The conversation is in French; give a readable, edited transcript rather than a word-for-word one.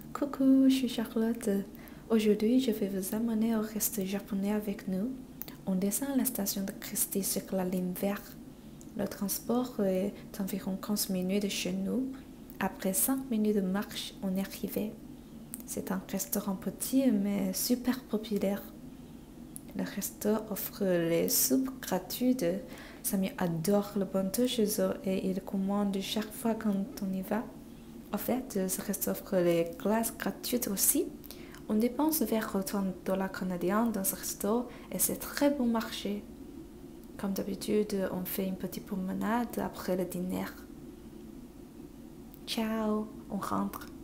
Coucou, je suis Charlotte. Aujourd'hui, je vais vous amener au resto japonais avec nous. On descend à la station de Christie sur la ligne verte. Le transport est environ 15 minutes de chez nous. Après 5 minutes de marche, on est arrivé. C'est un restaurant petit mais super populaire. Le resto offre les soupes gratuites. Samy adore le bento chez eux et il commande chaque fois quand on y va. En fait, ce resto offre les glaces gratuites aussi. On dépense vers 30 $ canadiens dans ce resto et c'est très bon marché. Comme d'habitude, on fait une petite promenade après le dîner. Ciao, on rentre.